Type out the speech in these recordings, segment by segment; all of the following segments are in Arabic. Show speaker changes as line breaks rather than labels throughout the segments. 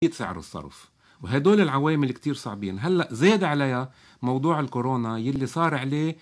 سعر الصرف، وهدول العوامل كتير صعبين. هلأ زاد عليها موضوع الكورونا يلي صار عليه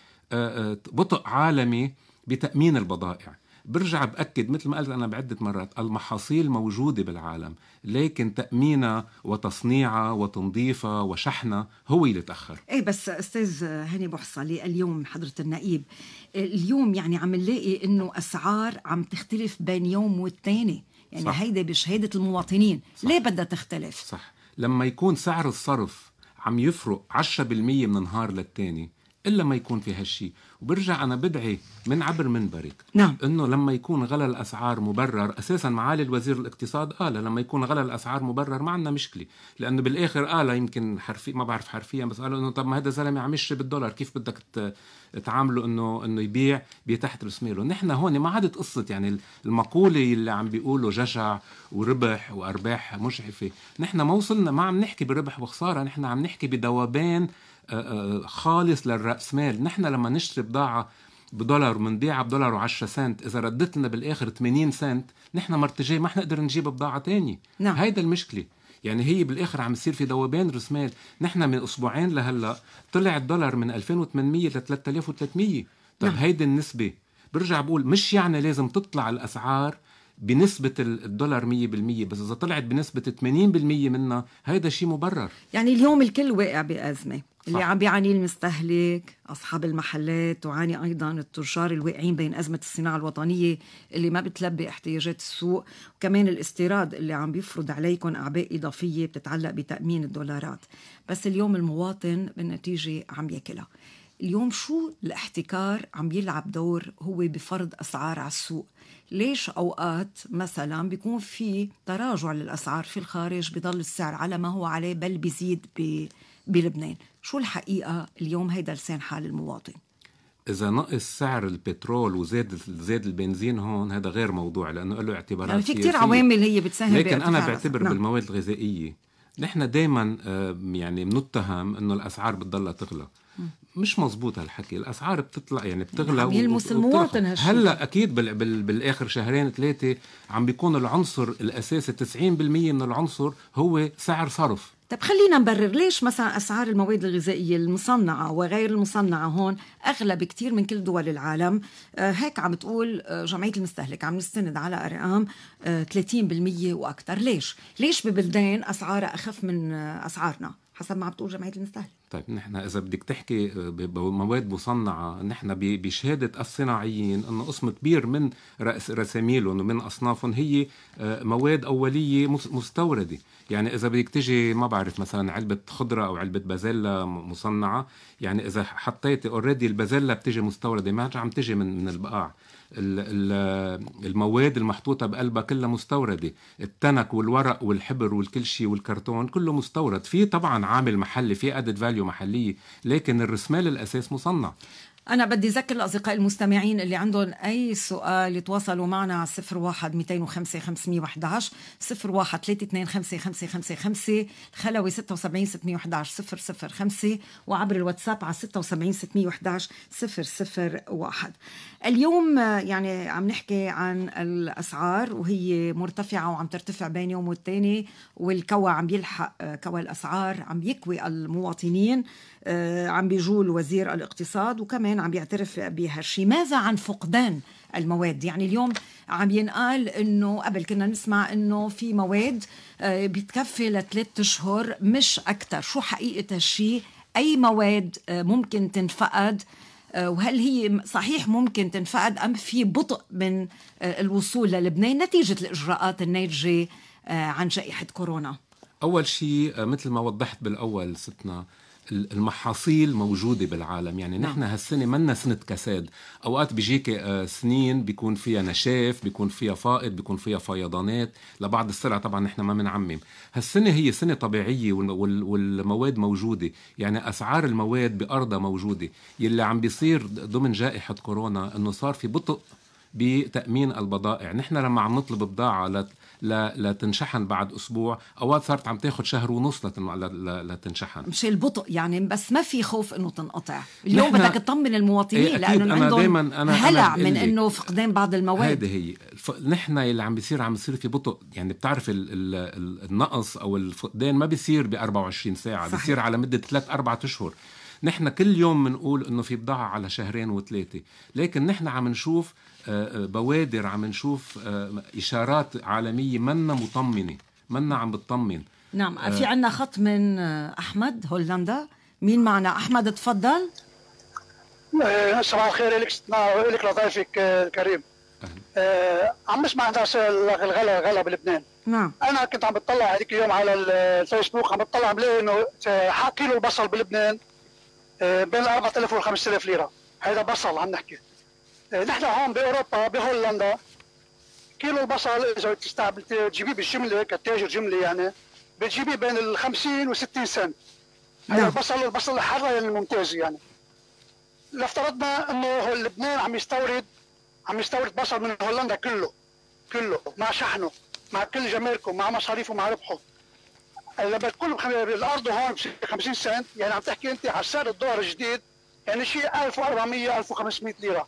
بطء عالمي بتأمين البضائع. برجع بأكد مثل ما قلت أنا بعدة مرات، المحاصيل موجودة بالعالم، لكن تأمينها وتصنيعها وتنظيفها وشحنها هو اللي تأخر.
ايه بس أستاذ هاني بوحصلي، اليوم حضرة النائب، اليوم يعني عم نلاقي إنه أسعار عم تختلف بين يوم والتاني، يعني صح. هيدا بشهادة المواطنين. صح. ليه بدها تختلف؟
صح، لما يكون سعر الصرف عم يفرق 10% من نهار للتاني، إلا ما يكون في هالشي. وبرجع أنا بدعي من عبر منبرك
نعم.
إنه لما يكون غلا الأسعار مبرر، أساساً معالي الوزير الاقتصاد قال لما يكون غلا الأسعار مبرر ما عندنا مشكلة، لأنه بالآخر قال يمكن حرفيا ما بعرف حرفيا، بس قالوا إنه طب ما هذا زلمة عم يشتري بالدولار، كيف بدك تعامله إنه يبيع بتحت رأس ماله؟ نحن هون ما عادت قصة يعني المقولة اللي عم بيقولوا جشع وربح وأرباح مجحفة. نحن ما وصلنا، ما عم نحكي بربح وخسارة، نحن عم نحكي بذوبان خالص للرأسمال. نحن لما نشتري بضاعة بدولار ومنبيعها بدولار و10 سنت، إذا ردت لنا بالآخر 80 سنت، نحن مرتجي ما حنقدر نجيب بضاعة تانية.
نعم.
هيدا المشكلة. يعني هي بالآخر عم يصير في ذوبان رسمال. نحن من أسبوعين لهلأ طلع الدولار من 2800 ل 3300. طب
نعم.
هيدا النسبة، برجع بقول مش يعني لازم تطلع الأسعار بنسبة الدولار 100%، بس إذا طلعت بنسبة 80% منها هيدا شيء مبرر.
يعني اليوم الكل واقع بأزمة، اللي
صح.
عم بيعاني المستهلك، أصحاب المحلات، تعاني أيضا التجار الواقعين بين أزمة الصناعة الوطنية اللي ما بتلبي احتياجات السوق، وكمان الاستيراد اللي عم بيفرض عليكم أعباء إضافية بتتعلق بتأمين الدولارات. بس اليوم المواطن بالنتيجة عم ياكلها. اليوم شو الاحتكار عم يلعب دور هو بفرض أسعار على السوق؟ ليش أوقات مثلا بيكون في تراجع للأسعار في الخارج بيضل السعر على ما هو عليه بل بيزيد بلبنان؟ شو الحقيقة اليوم؟ هيدا لسان حال المواطن.
إذا نقص سعر البترول وزاد البنزين هون هذا غير موضوع، لأنه له اعتبارات
يعني في كتير عوامل هي بتساهم.
لكن أنا بعتبر بالمواد الغذائية نحن دايما يعني بنتهم إنه الأسعار بتضلها تغلى. مش مزبوط هالحكي. الأسعار بتطلع يعني بتغلى
عم يلمس المواطن هالشيء.
هلأ أكيد بالآخر شهرين 3 عم بيكون العنصر الأساسي 90% من العنصر هو سعر صرف.
طب خلينا نبرر ليش مثلا أسعار المواد الغذائية المصنعة وغير المصنعة هون أغلى بكتير من كل دول العالم. هيك عم تقول جمعية المستهلك، عم نستند على أرقام 30% وأكثر. ليش ببلدان أسعارها أخف من أسعارنا حسب ما عم بتقول جمعية المستهلك؟
طيب نحن إذا بدك تحكي بمواد مصنعة، نحن بشهادة الصناعيين أنه قسم كبير من رساميلهم ومن أصنافهم هي مواد أولية مستوردة. يعني إذا بدك تجي ما بعرف مثلا علبة خضرة أو علبة بازيلا مصنعة، يعني إذا حطيت أوريدي البازيلا بتجي مستوردة، ما عم تجي من البقاع. المواد المحطوطة بقلبها كلها مستوردة، التنك والورق والحبر والكل شيء والكرتون كله مستورد. في طبعا عامل محلي، في added value محلية، لكن الرسمال الأساس مصنع.
أنا بدي أذكر الأصدقاء المستمعين اللي عندهم أي سؤال يتواصلوا معنا على 01-205-511 01-325-555 الخلوي 76-611-005 وعبر الواتساب على 76-611-001. اليوم يعني عم نحكي عن الأسعار وهي مرتفعة وعم ترتفع بين يوم والتاني، والكوى عم يلحق كوى الأسعار، عم يكوي المواطنين. عم بيجول وزير الاقتصاد وكمان عم بيعترف بهالشي. ماذا عن فقدان المواد؟ يعني اليوم عم ينقال انه قبل كنا نسمع انه في مواد بتكفي ل3 أشهر مش اكتر. شو حقيقة هالشي؟ اي مواد ممكن تنفقد؟ وهل هي صحيح ممكن تنفقد ام في بطء من الوصول للبنان نتيجة الاجراءات الناتجة عن جائحة كورونا؟
اول شيء مثل ما وضحت بالاول ستنا، المحاصيل موجودة بالعالم. يعني نحن هالسنة منا سنة كساد. أوقات بيجيك سنين بيكون فيها نشاف، بيكون فيها فائض، بيكون فيها فيضانات لبعض السلع. طبعا نحن ما منعمم. هالسنة هي سنة طبيعية والمواد موجودة. يعني أسعار المواد بأرضها موجودة. يلي عم بيصير ضمن جائحة كورونا أنه صار في بطء بتأمين البضائع. نحن لما عم نطلب بضاعة لتنشحن بعد أسبوع، أوقات صارت عم تاخد شهر ونص لتنشحن.
مش البطء يعني، بس ما في خوف إنه تنقطع اليوم. بدك تطمن المواطنين لأنه عندهم هلع من إنه فقدان بعض المواد.
هذه هي نحن اللي عم بيصير في بطء. يعني بتعرف النقص أو الفقدان ما بيصير ب24 ساعة، صحيح. بيصير على مدة 3-4 أشهر. نحن كل يوم بنقول إنه في بضاعة على 2 و3، لكن نحن عم نشوف بوادر، عم نشوف إشارات عالمية منا مطمنة، منا عم بتطمن.
نعم. في عنا خط من أحمد هولندا. مين معنا؟ أحمد تفضل.
صباح الخير لك لضيفك الكريم. عم نسمع ناس الغلا بلبنان.
نعم.
انا كنت عم بتطلع هذيك اليوم على الفيسبوك، عم بتطلع بلاقي انه كيلو البصل بلبنان بين 4000 و 5000 ليره. هذا بصل عم نحكي. نحن هون باوروبا بهولندا كيلو البصل اذا تجيبيه بالجمله كتاجر جمله يعني بتجيبيه بين ال 50 و 60 سنت. هذا البصل الحر الممتاز يعني. لافترضنا انه لبنان عم يستورد بصل من هولندا كله مع شحنه مع كل جماركه مع مصاريفه مع ربحه. لما بتكون الارض هون ب 50 سنت يعني عم تحكي انت على سعر الدولار الجديد يعني شيء 1400 1500 ليره.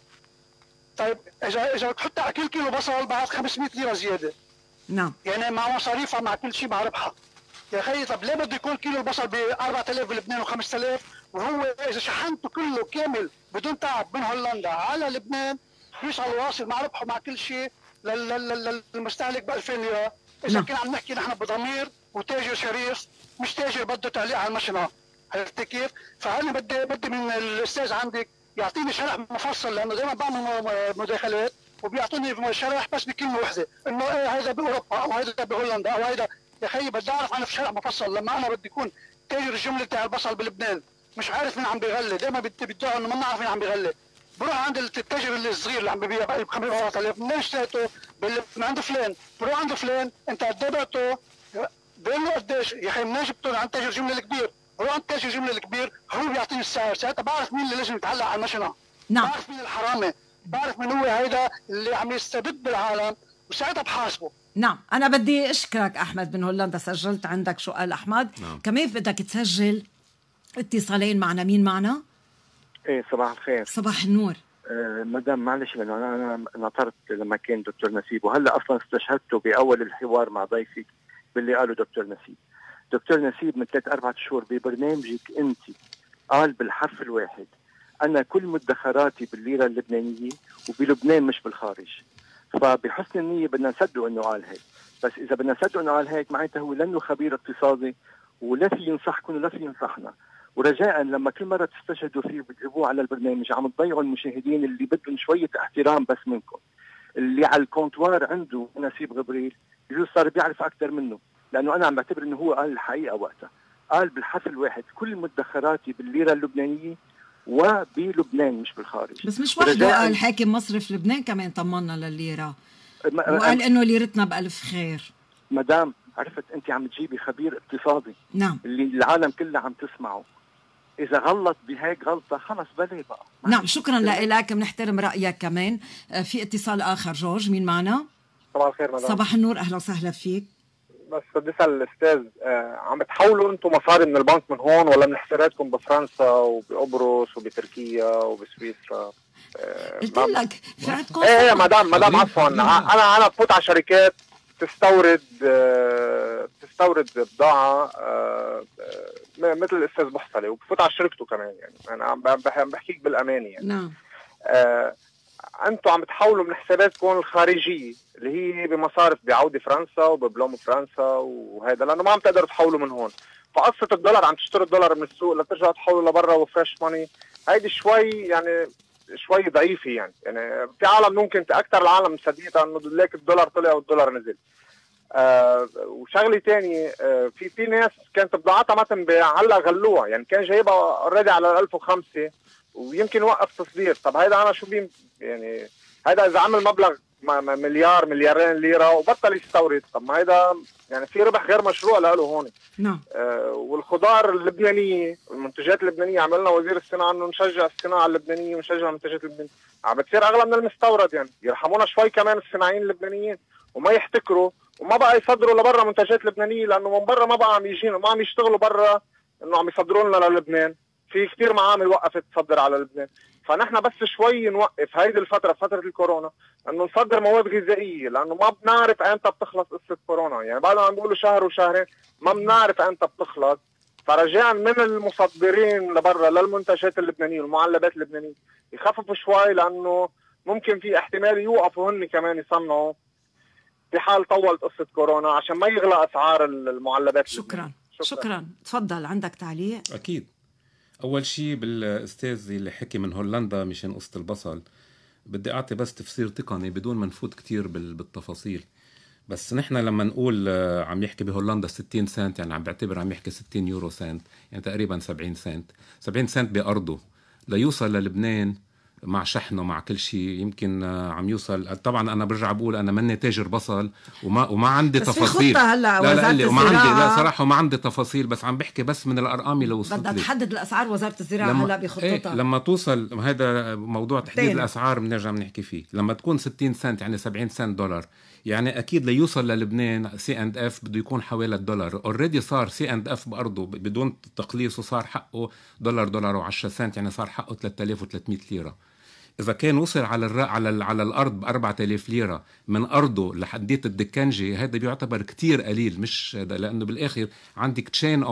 طيب اذا بتحط على كل كيلو بصل بعد 500 ليره زياده.
نعم.
يعني مع مصاريفها مع كل شيء مع ربحها. يا اخي طب ليه بده يكون كيلو البصل ب 4000 بلبنان و5000 وهو اذا شحنته كله كامل بدون تعب من هولندا على لبنان يوصل واصل مع ربحه مع كل شيء للمستهلك ب 2000 ليره. اذا كنا عم نحكي نحن بضمير وتاجر شريف مش تاجر بده تعليق على المشنقه. عرفت كيف؟ فانا بدي من الاستاذ عندك يعطيني شرح مفصل لانه دائما بعمل مداخلات وبيعطوني شرح بس بكلمه واحده انه ايه هذا باوروبا او هذا بهولندا او هذا. يا اخي بدي اعرف انا في شرح مفصل لما انا بدي يكون تاجر الجمله تاع البصل بلبنان مش عارف مين عم بيغلي. دائما بيدعوا انه ما نعرف مين عم بيغلي. بروح عند التاجر الصغير اللي عم ببيع ب 5000 منين اشتريته؟ من عند فلان. بروح عند فلان انت قد ايه بعته؟ بقول له قديش؟ يا اخي منين جبته؟ عند تاجر الجمله الكبير. بروح عند تاجر الجمله الكبير هو بيعطيني السعر. ساعتها بعرف مين اللي لازم يتعلق على المشنقه.
نعم.
بعرف مين الحرامي، بعرف مين هو هيدا اللي عم يستبد بالعالم وساعتها بحاسبه.
نعم. أنا بدي أشكرك أحمد من هولندا. سجلت عندك سؤال أحمد.
نعم.
كمان بدك تسجل اتصالين معنا. مين معنا؟
ايه صباح الخير.
صباح النور.
مدام معلش لانه انا نطرت لما كان دكتور نسيب وهلا اصلا استشهدته باول الحوار مع ضيفك باللي قاله دكتور نسيب. دكتور نسيب من 3-4 شهور ببرنامجك انت قال بالحرف الواحد انا كل مدخراتي بالليره اللبنانيه وبلبنان مش بالخارج. فبحسن النيه بدنا نصدق انه قال هيك، بس اذا بدنا نصدق انه قال هيك معناته هو لانه خبير اقتصادي ولا في ينصحكم ولا في ينصحنا. ورجاء لما كل مره تستشهدوا فيه وتجيبوه على البرنامج عم تضيعوا المشاهدين اللي بدهم شويه احترام بس منكم. اللي على الكونتوار عنده نسيب غبريل يجوز صار بيعرف اكثر منه، لانه انا عم بعتبر انه هو قال الحقيقه وقتها. قال بالحرف الواحد كل مدخراتي بالليره اللبنانيه وبلبنان مش بالخارج.
بس مش وحده قال حاكم مصرف لبنان كمان طمنا للليره وقال انه ليرتنا بألف خير.
مدام عرفت انت عم تجيبي خبير اقتصادي.
نعم.
اللي العالم كلها عم تسمعه. اذا غلط بهيك غلطه خلص بلي بقى.
نعم شكرا لك. بنحترم رايك كمان. في اتصال اخر. جورج مين معنا؟
صباح الخير مدام.
صباح النور. اهلا وسهلا فيك.
بس بدي اسال الاستاذ عم تحولوا انتم مصاري من البنك من هون ولا من حساباتكم بفرنسا وبقبرص وبتركيا وبسويسرا؟
قلت لك في عندكم
ايه مدام عفوا انا بفوت على شركات تستورد بضاعه مثل الاستاذ بحصلي وبفوت على شركته كمان يعني انا عم بحكيك بالامانه يعني.
نعم.
انتم عم تحولوا من حساباتكم الخارجيه اللي هي بمصارف بعودة فرنسا وببلوم فرنسا وهذا لانه ما عم تقدروا تحولوا من هون. فقصه الدولار عم تشتروا الدولار من السوق لترجعوا تحولوا لبرا وفريش ماني هيدي شوي ضعيفه يعني في عالم ممكن اكثر العالم مصدقه انه ليك الدولار طلع والدولار نزل. وشغله ثانيه في ناس كانت بضاعتها ما تنباع هلا غلوها يعني كان جايبها اوريدي على 1005 ويمكن وقف تصدير. طب هيدا انا شو يعني هيدا اذا عمل مبلغ مليار مليارين ليره وبطل يستورد طب ما هيدا يعني في ربح غير مشروع له هون.
نعم.
والخضار اللبنانيه والمنتجات اللبنانيه عملنا وزير الصناعه انه نشجع الصناعه اللبنانيه ونشجع المنتجات اللبنانيه. عم بتصير اغلى من المستورد يعني يرحمونا شوي كمان الصناعيين اللبنانيين وما يحتكروا وما بقى يصدروا لبرا منتجات لبنانيه، لانه من برا ما بقى عم يجينا، ما عم يشتغلوا برا انه عم يصدروا لنا للبنان. في كثير معامل وقفت تصدر على لبنان. فنحن بس شوي نوقف هيدي الفتره، فتره الكورونا، انه نصدر مواد غذائيه، لانه ما بنعرف امتى بتخلص قصه كورونا. يعني بعد ما عم بيقولوا شهر وشهرين ما بنعرف امتى بتخلص. فرجاء من المصدرين لبرا للمنتجات اللبنانيه والمعلبات اللبنانيه يخففوا شوي، لانه ممكن في احتمال يوقفوا هن كمان يصنعوا في حال طولت قصه كورونا، عشان ما يغلى اسعار المعلبات.
شكرا. تفضل، عندك تعليق؟
اكيد. اول شيء بالاستاذ اللي حكي من هولندا مشان قصه البصل، بدي اعطي بس تفسير تقني بدون ما نفوت كتير بالتفاصيل. بس نحن لما نقول عم يحكي بهولندا 60 سنت، يعني عم بعتبر عم يحكي 60 يورو سنت، يعني تقريبا 70 سنت. 70 سنت بأرضه ليوصل للبنان مع شحنه مع كل شيء يمكن عم يوصل. طبعا انا برجع بقول انا ماني تاجر بصل وما عندي
بس
تفاصيل.
في خطة هلا وزارة
لا وما عندي، لا صراحه وما عندي تفاصيل، بس عم بحكي بس من الارقام اللي وصلت لي.
بدها تحدد الاسعار وزارة الزراعة هلا بخطتها.
لما توصل، هذا موضوع تحديد الاسعار بنرجع بنحكي فيه. لما تكون 60 سنت يعني 70 سنت دولار، يعني اكيد ليوصل للبنان سي اند اف بده يكون حوالي الدولار. اوريدي صار سي اند اف بارضه بدون تقليص، وصار حقه دولار و10 سنت، يعني صار حقه 3300 ليره. إذا كان وصل على الأرض ب4000 ليرة من أرضه لحديت الدكنجي، هذا بيعتبر كتير قليل. مش لأنه بالآخر عندك تشين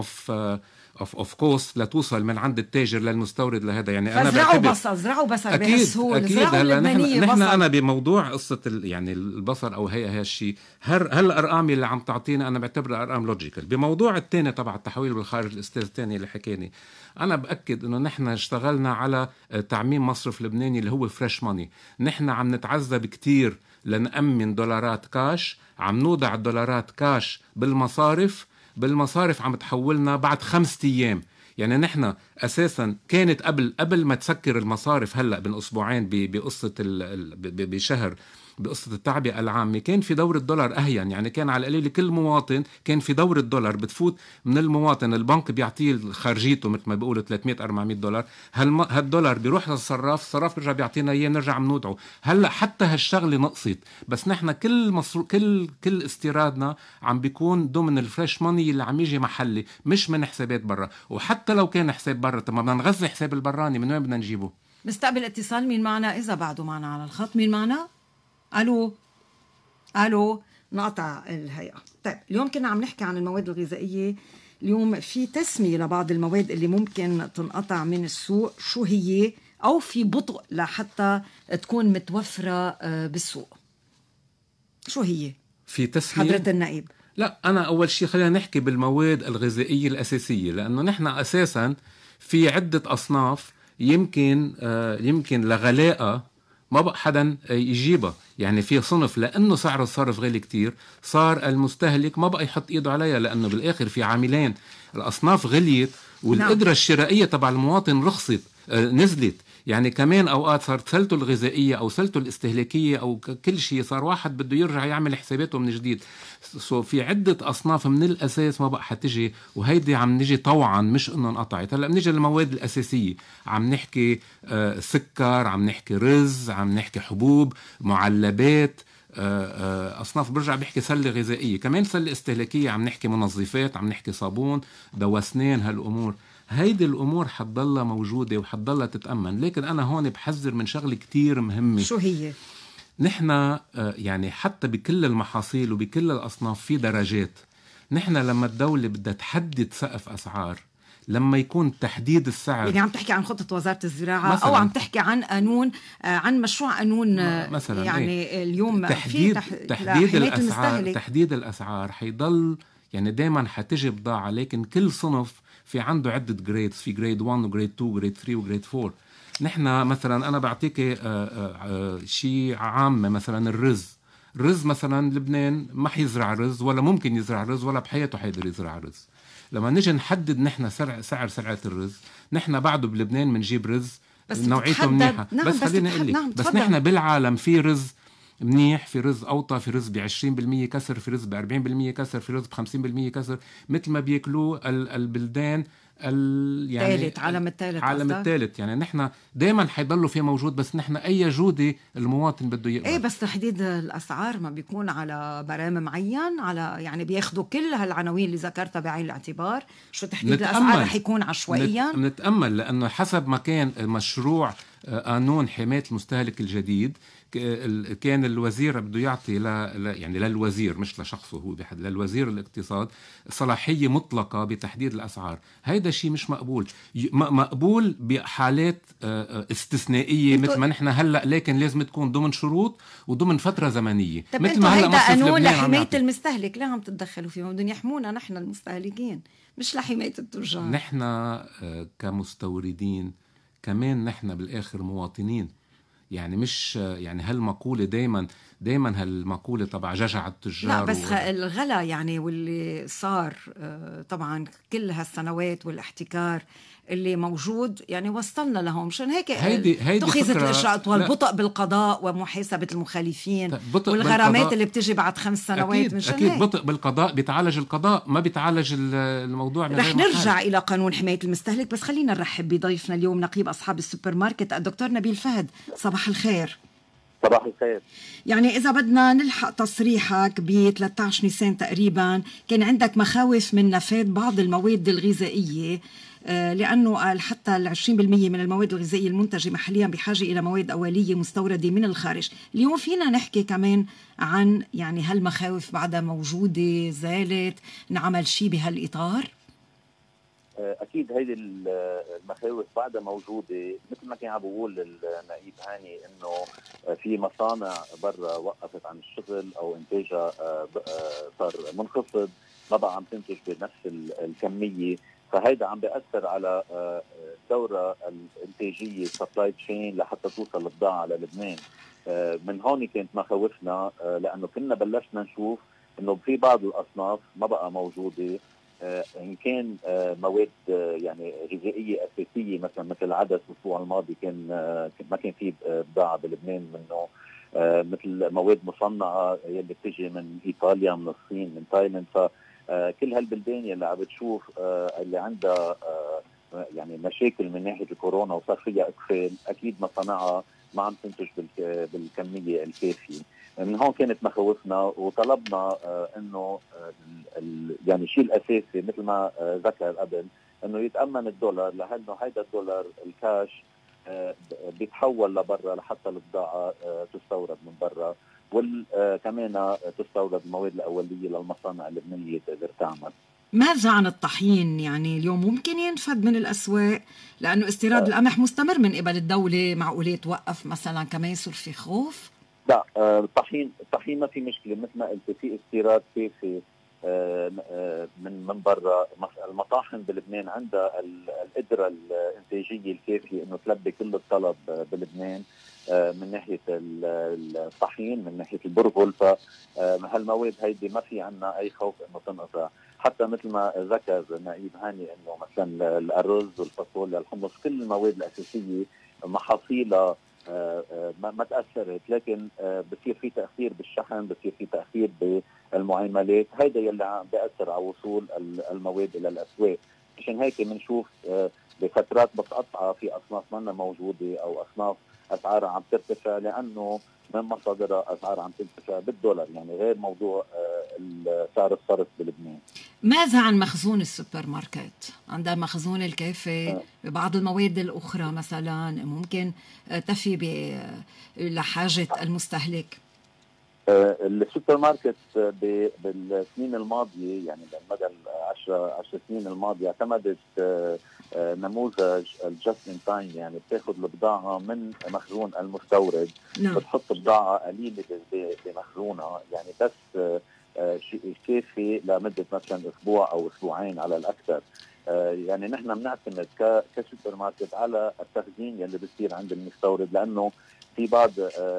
اوف كوست لتوصل من عند التاجر للمستورد لهذا. يعني انا
زرعوا بصل
اكيد هلا نحن انا بموضوع قصه يعني البصل او هي الشيء، هالارقام اللي عم تعطينا انا بعتبرها ارقام لوجيكال. بموضوع الثاني تبع التحويل بالخارج، الاستاذ الثاني اللي حكاني، انا باكد انه نحن اشتغلنا على تعميم مصرف لبناني اللي هو فريش ماني. نحن عم نتعذب كتير لنأمن دولارات كاش، عم نوضع الدولارات كاش بالمصارف عم تحولنا بعد 5 أيام. يعني نحن أساسا كانت قبل ما تسكر المصارف هلأ بين أسبوعين بقصة بشهر بقصة التعبئة العامة، كان في دور الدولار أهين. يعني كان على القليل كل مواطن كان في دور الدولار، بتفوت من المواطن البنك بيعطيه خارجيته مثل ما بيقولوا 300-400 دولار، هالدولار بيروح للصراف، الصراف بيرجع بيعطينا إياه نرجع منودعه. هلأ حتى هالشغلة نقصت، بس نحن كل استيرادنا عم بيكون ضمن الفريش ماني اللي عم يجي محلي، مش من حسابات برا. وحتى لو كان حساب برا، طب ما بدنا نغذي حساب البراني، من وين بدنا نجيبه؟
نستقبل اتصال. مين معنا؟ إذا بعده معنا على الخط. مين معنا؟ الو نقطع الهيئة. طيب اليوم كنا عم نحكي عن المواد الغذائية. اليوم في تسمية لبعض المواد اللي ممكن تنقطع من السوق، شو هي؟ أو في بطء لحتى تكون متوفرة بالسوق، شو هي؟
في تسمية
حضرة النائب؟
لا، أنا أول شيء خلينا نحكي بالمواد الغذائية الأساسية، لأنه نحن أساسا في عدة أصناف يمكن لغلاء ما بقى حدا يجيبها. يعني في صنف لأنه سعر الصرف غالي كتير، صار المستهلك ما بقى يحط إيده عليها، لأنه بالآخر في عاملين، الأصناف غليت والقدرة الشرائية تبع المواطن رخصت نزلت. يعني كمان أوقات صارت سلته الغذائية أو سلته الاستهلاكية أو كل شيء صار واحد بده يرجع يعمل حساباته من جديد. في عدة أصناف من الأساس ما بقى حتجي، وهيدي عم نجي طوعا مش إنه انقطعت. هلأ بنيجي للمواد الأساسية، عم نحكي سكر، عم نحكي رز، عم نحكي حبوب، معلبات، أصناف. برجع بحكي سلة غذائية، كمان سلة استهلاكية، عم نحكي منظفات، عم نحكي صابون، دواء أسنان. هالأمور هيدي الأمور حتضلها موجودة وحتضلها تتأمن. لكن أنا هون بحذر من شغلة كتير مهمة.
شو هي؟
نحن يعني حتى بكل المحاصيل وبكل الأصناف في درجات. نحن لما الدولة بدها تحدد سقف أسعار، لما يكون تحديد السعر،
يعني عم تحكي عن خطة وزارة الزراعة مثلاً، أو عم تحكي عن قانون، عن مشروع قانون مثلاً. يعني اليوم
تحديد الأسعار حيضل. يعني دايما حتجي بضاعة، لكن كل صنف في عنده عدة جريدز، في جريد 1 وجريد 2 وجريد 3 وجريد 4. نحن مثلا أنا بعطيك شيء عامة، مثلا الرز مثلا لبنان ما حيزرع رز، ولا ممكن يزرع رز، ولا بحياته حيقدر يزرع رز. لما نيجي نحدد نحن سعر الرز، نحن بعده بلبنان منجيب رز نوعيته منيحة. بس خلينا أقول لك، بس نحن بالعالم في رز منيح، في رز أوطى، في رز ب20% كسر، في رز ب40% كسر، في رز ب50% كسر، مثل ما بياكلوه البلدان يعني
عالم
الثالث يعني نحن دائما حيضلوا في موجود، بس نحن اي جوده المواطن بده يقبل.
ايه بس تحديد الاسعار ما بيكون على برام معين، على يعني بياخذوا كل هالعناوين اللي ذكرتها بعين الاعتبار؟ شو تحديد الاسعار رح يكون عشوائيا؟
نتامل لانه حسب ما كان مشروع قانون حمايه المستهلك الجديد، كان الوزير بده يعطي يعني للوزير مش لشخصه هو بحد، للوزير الاقتصاد صلاحية مطلقة بتحديد الأسعار. هيدا شيء مش مقبول. مقبول بحالات استثنائية مثل ما نحن هلأ، لكن لازم تكون ضمن شروط وضمن فترة زمنية.
طب
مثل ما
هيدا قانون لحماية المستهلك، لا عم تتدخلوا فيه؟ بدهم يحمونا نحن المستهلكين مش لحماية التجار.
نحن كمستوردين كمان نحن بالآخر مواطنين، يعني مش يعني هالمقولة دايما هالمقولة تبع جشع التجار.
لا بس الغلا يعني واللي صار طبعا كل هالسنوات والاحتكار اللي موجود يعني وصلنا لهم، مشان هيك اتخذت الإجراءات والبطء بالقضاء ومحاسبة المخالفين والغرامات اللي بتجي بعد 5 سنوات.
أكيد بطء بالقضاء بيتعالج القضاء، ما بيتعالج الموضوع.
رح نرجع إلى قانون حماية المستهلك، بس خلينا نرحب بضيفنا اليوم نقيب أصحاب السوبر ماركت الدكتور نبيل فهد. صباح الخير.
صباح الخير.
يعني إذا بدنا نلحق تصريحك ب 13 نيسان تقريبا كان عندك مخاوف من نفاذ بعض المواد الغذائية، لأنه قال حتى 20% من المواد الغذائية المنتجة محليا بحاجة إلى مواد أولية مستوردة من الخارج. اليوم فينا نحكي كمان عن يعني هالمخاوف بعدها موجودة، زالت، نعمل شيء بهالإطار؟
اكيد هيدي المخاوف بعدها موجوده، مثل ما كان عم بقول النقيب هاني انه في مصانع برا وقفت عن الشغل او انتاجها صار منخفض، ما بقى عم تنتج بنفس الكميه، فهيدا عم بياثر على الدوره الانتاجيه سبلاي تشين لحتى توصل البضاعه للبنان. من هون كانت مخاوفنا، لانه كنا بلشنا نشوف انه في بعض الاصناف ما بقى موجوده، إن كان مواد يعني غذائية أساسية مثل العدس الأسبوع الماضي كان ما كان فيه بضاعة بلبنان منه، مثل مواد مصنعة يلي بتجي من إيطاليا، من الصين، من تايلاند. فكل هالبلدان يلي عم بتشوف اللي عندها يعني مشاكل من ناحية الكورونا وصار فيها إقفال، أكيد مصانعها ما عم تنتج بالكمية الكافية. من هون كانت مخاوفنا وطلبنا انه يعني الشيء الاساسي مثل ما ذكر قبل انه يتامن الدولار، لانه هيدا الدولار الكاش بيتحول لبرا لحتى البضاعه تستورد من برا، وكمان تستورد المواد الاوليه للمصانع اللبنانيه تقدر تعمل.
ماذا عن الطحين؟ يعني اليوم ممكن ينفد من الأسواق لأنه استيراد القمح مستمر من قبل الدولة، معقولة توقف مثلا كمان يصير في خوف؟
لا، الطحين ما في مشكله، مثل ما قلت في استيراد كافي من برا. المطاحن بلبنان عندها القدره الانتاجيه الكافيه انه تلبي كل الطلب بلبنان من ناحيه الطحين، من ناحيه البرغل. فهالمواد هيدي ما في عنا اي خوف انه تنقطع. حتى مثل ما ذكر نقيب هاني انه مثلا الارز والفاصوليا، الحمص، كل المواد الاساسيه محاصيلها ما تأثرت، لكن بصير في تأخير بالشحن، بصير في تأخير بالمعاملات، هيدا يلي عم بيأثر على وصول المواد إلى الأسواق. عشان هيك بنشوف بفترات متقطعة في أصناف منا موجودة أو أصناف أسعارها عم ترتفع لأنه من مصادرها أسعارها عم ترتفع بالدولار، يعني غير موضوع سعر الصرف بلبنان.
ماذا عن مخزون السوبر ماركت؟ عندها مخزون الكافي ببعض المواد الأخرى مثلا ممكن تفي لحاجة المستهلك؟
السوبر ماركت بالسنين الماضية، يعني بمدى 10 سنين الماضية، اعتمدت نموذج الجاست ان تايم، يعني بتاخذ البضاعة من مخزون المستورد. نعم. بتحط بضاعة قليلة بمخزونها، يعني بس شيء كافي لمدة مثلا أسبوع أو أسبوعين على الأكثر. يعني نحن بنعتمد كسوبر ماركت على التخزين يلي بصير عند المستورد، لأنه في بعض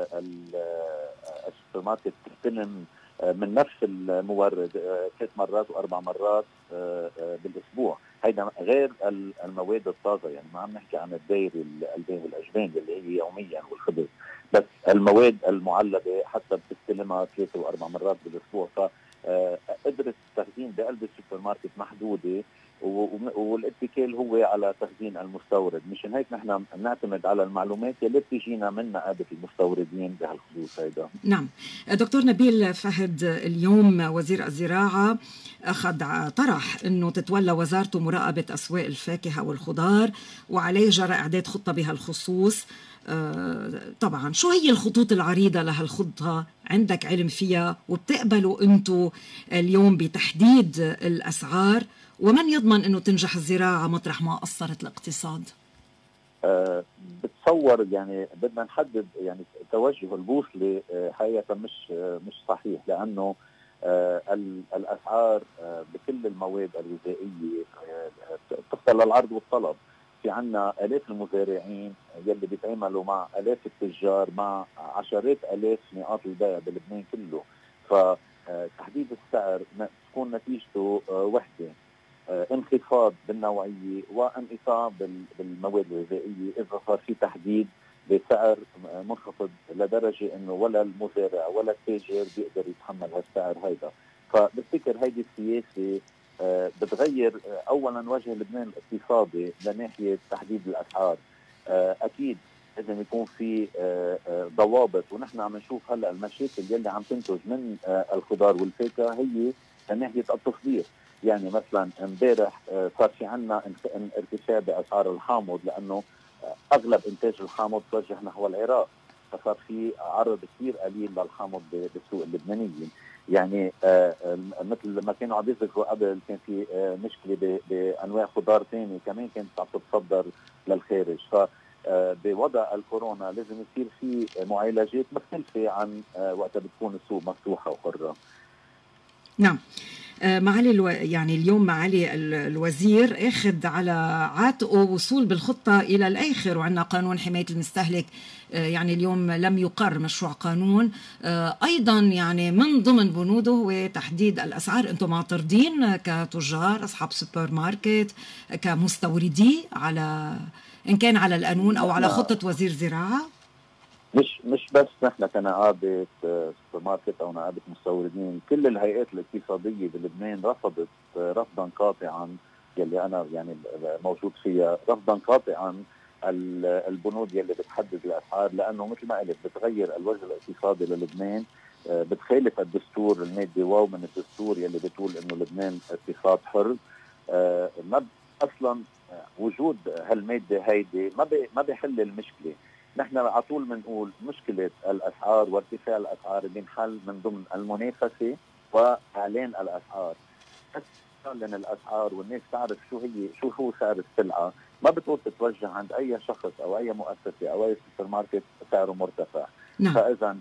السوبر ماركت تستلم من نفس المورد 3 مرات و4 مرات بالأسبوع. هيدا غير المواد الطازة، يعني ما عم نحكي عن الدايري، الألبان والأجبان اللي هي يوميا والخبز، بس المواد المعلبة حتى بتستلمها 3 و4 مرات بالأسبوع. فقدرة التخزين بقلب السوبر ماركت محدودة، والاتكال هو على تخزين المستورد. مشان هيك نحن نعتمد على المعلومات اللي بتجينا من نقابة المستوردين بهالخصوص هيدا.
نعم. دكتور نبيل فهد، اليوم وزير الزراعة طرح أنه تتولى وزارته مراقبة أسواق الفاكهة والخضار، وعليه جرى إعداد خطة بهالخصوص. طبعا شو هي الخطوط العريضة لهالخطة؟ عندك علم فيها؟ وبتقبلوا أنتوا اليوم بتحديد الأسعار؟ ومن يضمن أنه تنجح الزراعة مطرح ما أثرت الاقتصاد؟
بتصور يعني بدنا نحدد يعني توجه البوصلة حقيقة مش صحيح، لأنه الأسعار بكل المواد الغذائية تختلف العرض والطلب. في عنا آلاف المزارعين يلي بيتعاملوا مع آلاف التجار مع عشرات آلاف نقاط البيع بلبنان كله، فتحديد السعر تكون نتيجته وحدة: انخفاض بالنوعية وانقطاع بالمواد الغذائية. إذا صار في تحديد بسعر منخفض لدرجة إنه ولا المزارع ولا التاجر بيقدر يتحمل هالسعر هيدا، فبفتكر هيدي السياسة بتغير أولا وجه لبنان الاقتصادي لناحية تحديد الأسعار. أكيد لازم يكون في ضوابط، ونحن عم نشوف هلأ المشاكل يلي عم تنتج من الخضار والفاكهة هي ناحية التصدير. يعني مثلا امبارح صار في عنا ارتفاع بأسعار الحامض، لأنه أغلب إنتاج الحامض توجه نحو العراق، فصار في عرض كثير قليل للحامض بالسوق اللبنانية. يعني مثل ما كانوا عم يذكروا قبل، كان في مشكلة بأنواع خضار ثاني كمان كانت عم تتصدر للخارج. فبوضع الكورونا لازم يصير في معالجات مختلفة عن وقتها بتكون السوق مفتوحة وحرة.
نعم. معالي يعني اليوم معالي الوزير اخذ على عاتقه وصول بالخطة إلى الآخر، وعندنا قانون حماية المستهلك يعني اليوم لم يقر مشروع قانون أيضا يعني من ضمن بنوده هو تحديد الأسعار. أنتم معترضين كتجار أصحاب سوبر ماركت كمستوردي على إن كان على القانون أو على خطة وزير زراعة؟
مش بس نحن كنقابة سوبر ماركت أو نقابة مستوردين، كل الهيئات الاقتصادية بلبنان رفضت رفضا قاطعا، يلي أنا يعني موجود فيها، رفضا قاطعا البنود يلي بتحدد الأسعار، لأنه مثل ما قلت بتغير الوجه الاقتصادي للبنان، بتخالف الدستور المادة واو من الدستور يلي بتقول إنه لبنان اقتصاد حر. ما أصلا وجود هالمادة هيدي ما بيحل المشكلة. نحن على طول بنقول مشكلة الأسعار وارتفاع الأسعار بينحل من ضمن المنافسة وإعلان الأسعار. بس تعلن الأسعار والناس تعرف شو هو سعر السلعة، ما بتقول تتوجه عند أي شخص أو أي مؤسسة أو أي سوبر ماركت سعره مرتفع.
نعم.
فإذا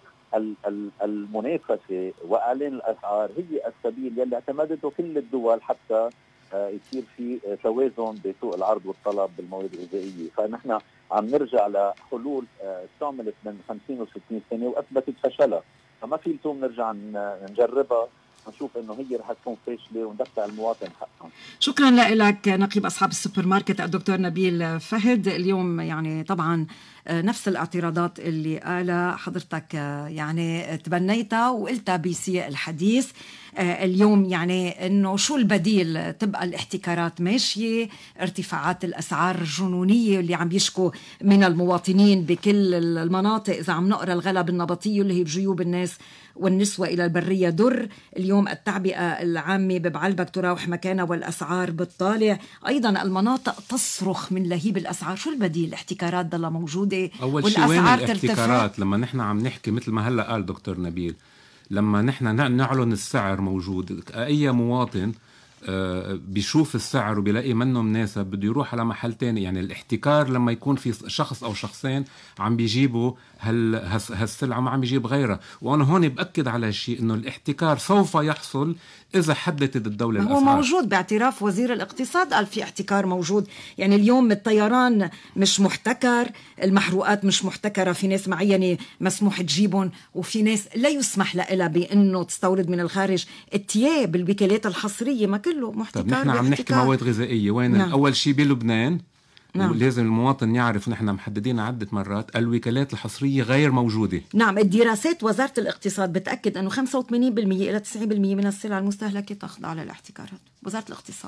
المنافسة وإعلان الأسعار هي السبيل يلي اعتمدته كل الدول حتى يصير في توازن بسوق العرض والطلب بالمواد الغذائية. فنحن عم نرجع لحلول استعملت من 50 و60 سنة وأثبتت فشلها، فما في لزوم نرجع نجربها ونشوف إنه هي رح تكون فاشلة وندفع المواطن حقها.
شكرا لك نقيب أصحاب السوبر ماركت الدكتور نبيل فهد. اليوم يعني طبعا نفس الاعتراضات اللي قالها حضرتك يعني تبنيتها وقلتها بسياق الحديث اليوم، يعني انه شو البديل؟ تبقى الاحتكارات ماشيه، ارتفاعات الاسعار الجنونيه اللي عم يشكوا من المواطنين بكل المناطق. اذا عم نقرا الغلا بالنبطيه اللي هي بجيوب الناس والنسوة إلى البرية در. اليوم التعبئة العامة ببعلبك تراوح مكانها والأسعار بالطالع. أيضا المناطق تصرخ من لهيب الأسعار. شو البديل؟ الاحتكارات ضلها موجودة
أول شيء وين الاحتكارات؟ لما نحن عم نحكي مثل ما هلأ قال دكتور نبيل، لما نحن نعلن السعر موجود، أي مواطن بيشوف السعر وبيلاقي منه مناسب بده يروح على محل تاني. يعني الاحتكار لما يكون في شخص أو شخصين عم بيجيبوا هالسلعة ما عم يجيب غيرها. وأنا هون بأكد على شيء إنه الاحتكار سوف يحصل إذا حددت الدولة الأسعار.
هو موجود باعتراف وزير الاقتصاد، قال في احتكار موجود. يعني اليوم الطيران مش محتكر، المحروقات مش محتكرة، في ناس معينة مسموح تجيبهم وفي ناس لا يسمح لها بأنه تستورد من الخارج. التياب الوكالات الحصرية ما كله محتكر.
طب نحن عم نحكي مواد غذائية وين؟ نعم. أول شيء بلبنان نعم. لازم المواطن يعرف، نحن محددين عدة مرات، الوكالات الحصرية غير موجودة.
نعم. الدراسات وزارة الاقتصاد بتأكد أنه 85% إلى 90% من السلع المستهلكة تخضع للاحتكارات. وزارة الاقتصاد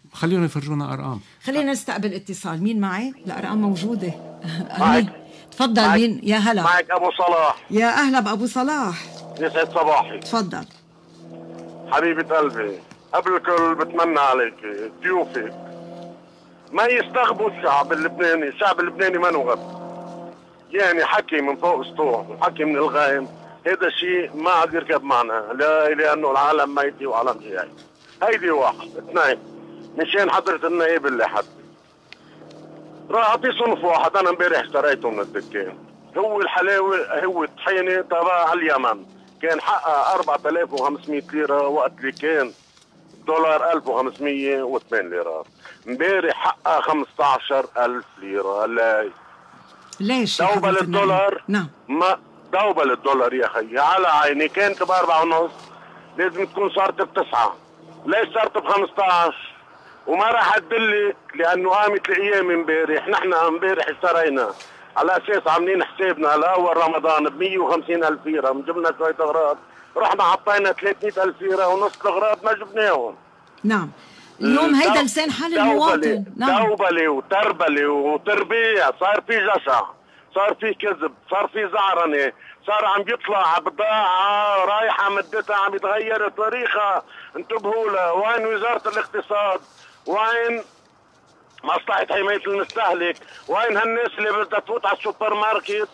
خليهم يفرجونا ارقام.
خلينا نستقبل اتصال. مين معي؟ الارقام موجوده.
معك.
تفضل.
معك.
مين؟ يا هلا.
معك ابو صلاح.
يا اهلا بابو صلاح.
يسعد صباحي.
تفضل
حبيبة قلبي، قبل الكل بتمنى عليك ضيوفك ما يستغبوا الشعب اللبناني. الشعب اللبناني ما غبي، يعني حكي من فوق سطوح وحكي من الغايم، هذا شيء ما عاد يركب معنا. لا، لانه العالم ميتي وعالم جاي. هيدي واحد. اثنين، مشان حضرة النائب اللي حد راح اعطيه صنف واحد. انا امبارح اشتريته من الدكان. هو الحلاوه، هو الطحينه تبع اليمن، كان حقها 4500 ليره وقت اللي كان الدولار 1508 ليرات. امبارح حقها 15000 ليره.
ليش
دوبة للدولار.
نعم،
ما دوبة للدولار يا خيي، على عيني. كانت ب4.5، لازم تكون صارت ب9. ليش صارت ب15؟ وما راح ادلك لانه قامت الايام امبارح. نحن امبارح اشترينا على اساس عاملين حسابنا لاول رمضان ب150,000 ليره، جبنا شويه اغراض، رحنا حطينا 300,000 ليره ونص الاغراض ما جبناهم.
نعم. اليوم هيدا لسان حال المواطن. نعم.
دوبلة وتربلة وتربيع، صار في جشع، صار في كذب، صار في زعرنة، صار عم بيطلع بضاعة رايحة مدتها عم يتغير تاريخها. انتبهوا لها. وين وزارة الاقتصاد؟ وين مصلحة حماية المستهلك؟ وين هالناس اللي بدها تفوت على السوبر ماركت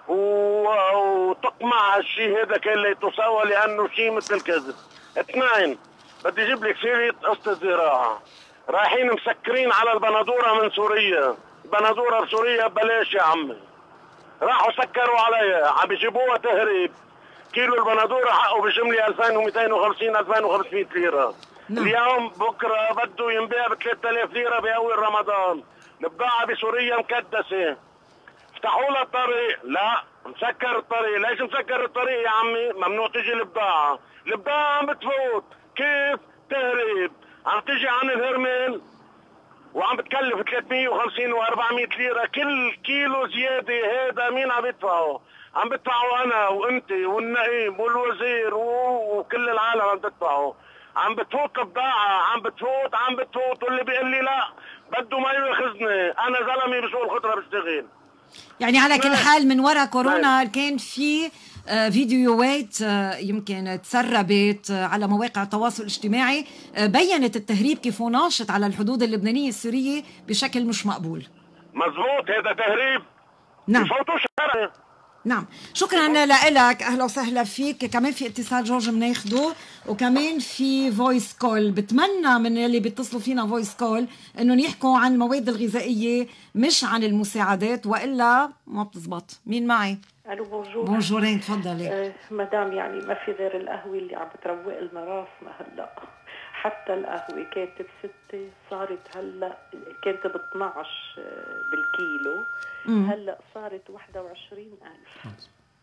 وتقمع هالشيء هذا كان لا يتساوى لأنه شيء مثل الكذب. اثنين، بدي اجيب لك سيرة قصة الزراعة. رايحين مسكرين على البندورة من سوريا. البندورة بسوريا ببلاش يا عمي. راحوا سكروا عليها، عم بيجيبوها تهريب. كيلو البندورة حقه بجملة 2250 2500 ليرة.
نعم.
اليوم بكره بده ينباع ب 3000 ليره باول رمضان. البضاعه بسوريا مكدسه. افتحوا لها الطريق. لا، مسكر الطريق. ليش مسكر الطريق يا عمي؟ ممنوع تجي البضاعه. البضاعه عم بتفوت. كيف؟ تهريب. عم تجي عن الهرمل وعم بتكلف 350 و400 ليره كل كيلو زياده. هذا مين عم يدفعه؟ عم بدفعه انا وانت والنائب والوزير وكل العالم عم تدفعه. عم بتفوت البضاعة، عم بتفوت واللي بيقول لي لا بده ما ياخذني. انا زلمه بسوق الخضره بشتغل.
يعني على كل حال من وراء كورونا كان في فيديوهات يمكن تسربت على مواقع التواصل الاجتماعي بيّنت التهريب كيف ناشط على الحدود اللبنانية السورية بشكل مش مقبول.
مزبوط، هذا تهريب.
نعم.
بفوتوا شارع.
نعم، شكرا لك. اهلا وسهلا فيك. كمان في اتصال جورج بناخده، وكمان في فويس كول. بتمنى من اللي بيتصلوا فينا فويس كول انهم يحكوا عن المواد الغذائيه مش عن المساعدات، والا ما بتزبط. مين معي؟
الو، بونجور.
بونجورين، تفضلي.
مدام، يعني ما في غير القهوه اللي عم بتروق المراسمه هلا. حتى القهوه كانت ب6 صارت هلا، كانت ب12 بالكيلو. هلا صارت 21,000.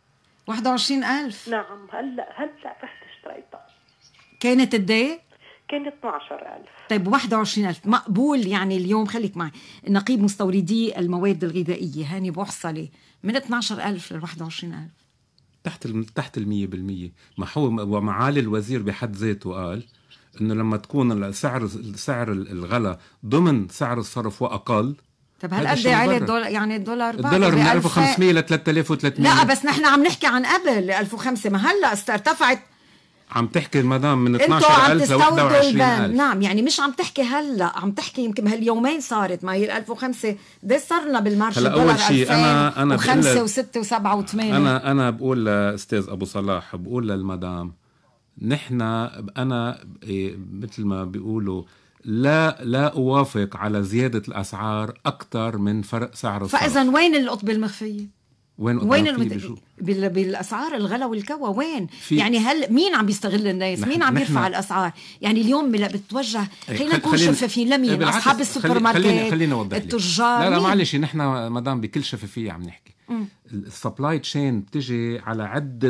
21,000؟
نعم. هلا رحت اشتريتها.
كانت قد ايه؟
كانت 12,000.
طيب 21,000 مقبول؟ يعني اليوم خليك معي، نقيب مستوردي المواد الغذائيه هاني بوحصلي من 12,000 ل 21,000.
تحت 100%. ما هو ومعالي الوزير بحد ذاته قال انه لما تكون سعر الغلاء ضمن سعر الصرف واقل.
طب هل قد عليه الدولار؟ يعني الدولار
من 1500 ل 3300.
لا بس نحن عم نحكي عن قبل 1500. ما هلا ارتفعت.
عم تحكي المدام من 12,000 ل 21,000.
نعم، يعني مش عم تحكي هلا، عم تحكي يمكن هاليومين صارت. ما هي 1005 ده صار لنا بالمارش.
هلا اول شيء انا
5 و6 و7 و8.
انا بقول لاستاذ ابو صلاح، بقول للمدام نحن انا مثل ما بيقولوا لا أوافق على زيادة الأسعار أكثر من فرق سعر الصرف.
فإذا وين القطبة المخفية؟
وين
بالأسعار الغلا والكوى وين؟ يعني هل مين عم بيستغل الناس؟ مين عم يرفع الأسعار؟ يعني اليوم بتوجه، خلينا نكون شفافين لمين؟ أصحاب السوبر ماركت،
خلينا أوضح
التجار.
لا معلش، نحن مدام بكل شفافية عم نحكي. السبلاي تشين بتجي على عدة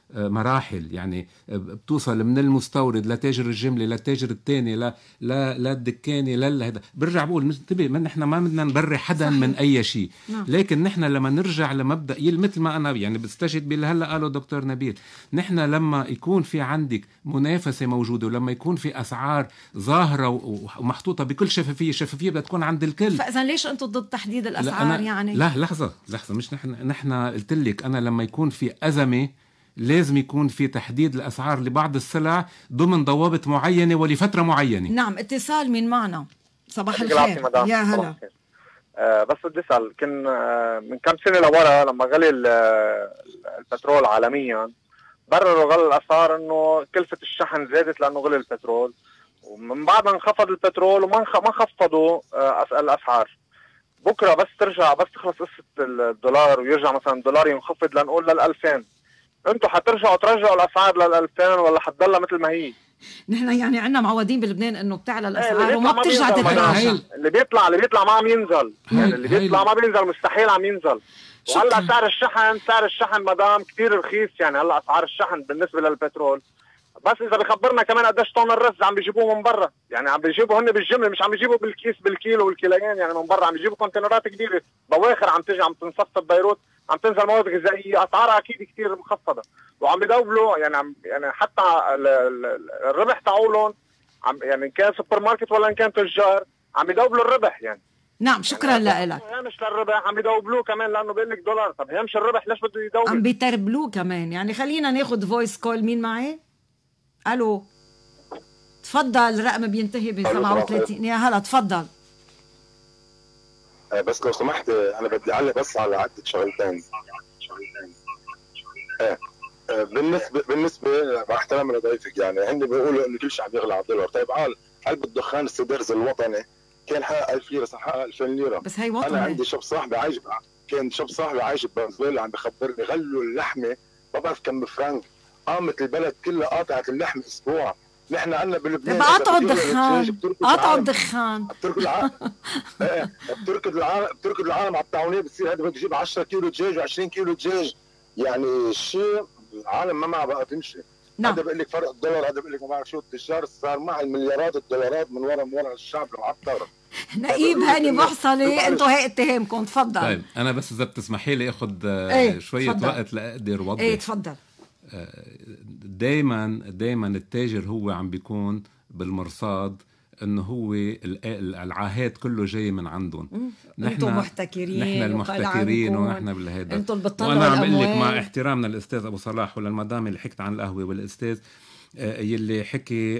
مراحل، يعني بتوصل من المستورد لتاجر الجملة للتاجر الثاني للدكاني هذا. برجع بقول انتبه، نحن ما بدنا نبرر حدا صحيح. من اي شيء، لكن نحن لما نرجع لمبدا مثل ما انا يعني بستجد باللي هلا قاله دكتور نبيل، نحن لما يكون في عندك منافسه موجوده ولما يكون في اسعار ظاهره ومحطوطه بكل شفافيه بدها تكون عند الكل.
فاذا ليش انتم ضد تحديد الاسعار؟ يعني
لا لحظه مش نحن قلت لك انا لما يكون في ازمه لازم يكون في تحديد الأسعار لبعض السلع ضمن ضوابط معينة ولفترة معينة.
نعم. اتصال من معنا. صباح الخير. يا هلا.
بس بدي أسأل، كان من كم سنة لورا لما غلي البترول عالميا برروا غلي الأسعار إنه كلفة الشحن زادت لأنه غلي البترول، ومن بعد ما انخفض البترول وما خفضوا الأسعار. بكرة بس تخلص قصة الدولار ويرجع مثلا الدولار ينخفض لنقول لل2000، انتوا حترجعوا ترجعوا الاسعار لل2000 ولا حتضلها مثل ما هي؟
نحن يعني عندنا معودين بلبنان انه بتعلى الاسعار وما بترجع تتراجع.
اللي بيطلع ما عم ينزل، يعني اللي بيطلع ما بينزل، مستحيل عم ينزل. وهلا سعر الشحن مدام كثير رخيص، يعني هلا اسعار الشحن بالنسبه للبترول، بس اذا بخبرنا كمان قديش طن الرز عم بيجيبوه من برا، يعني عم بيجيبوا هن بالجمله، مش عم بيجيبوا بالكيس بالكيلو والكيلوين، يعني من برا عم بيجيبوا كونتينرات كبيره، بواخر عم تنصف ببيروت، عم تنزل مواد غذائيه اسعارها اكيد كثير مخفضه، وعم يدوبلوا يعني حتى الربح تاعولهم يعني ان كان سوبر ماركت ولا ان كان تجار عم يدوبلوا الربح يعني.
نعم شكرا لك.
مش للربح، عم يدوبلوه كمان لانه بيقول لك دولار، طب هي مش الربح ليش بده يدوب؟
عم بيتربلوه كمان يعني. خلينا ناخذ فويس كول. مين معي؟ الو تفضل، الرقم بينتهي ب 37. يا هلا تفضل.
بس لو سمحت انا بدي اعلق بس على عدة شغلتين. بالنسبه مع احترامي لضيفك، يعني هن بيقولوا انه كل شيء عم يغلى على الدولار. طيب علبة الدخان السدرز الوطني كان حقق 1000 ليره، صح حقق 2000 ليره،
بس هي وطني.
انا عندي شاب صاحبي عايش بفنزويلا عم بخبرني غلوا اللحمه ما بعرف كم فرنك، قامت البلد كلها قاطعت اللحم اسبوع. نحن عندنا بلبنان
قطعوا الدخان
بتركض العالم على الطاعونيه، بتصير هذا بده يجيب 10 كيلو دجاج و20 كيلو دجاج، يعني شيء العالم ما بقى تمشي.
نعم.
هذا بقول لك فرق الدولار، هذا بقول لك ما بعرف شو، التجار صار مع المليارات الدولارات من ورا الشعب المعطر.
نقيب هاني محصلي، انتوا هيك اتهامكم. تفضل.
طيب انا بس اذا بتسمحي لي اخذ شويه وقت لاقدر اوضح.
تفضل.
دايما التاجر هو عم بيكون بالمرصاد انه هو العاهات كله جاي من عندهم.
انتم محتكرين،
نحن المحتكرين ونحن بالهيدا.
انتم اللي بتطلعوا
وانا عم بقول لك مع احترامنا للاستاذ ابو صلاح وللمدام اللي حكت عن القهوه، والاستاذ يلي حكي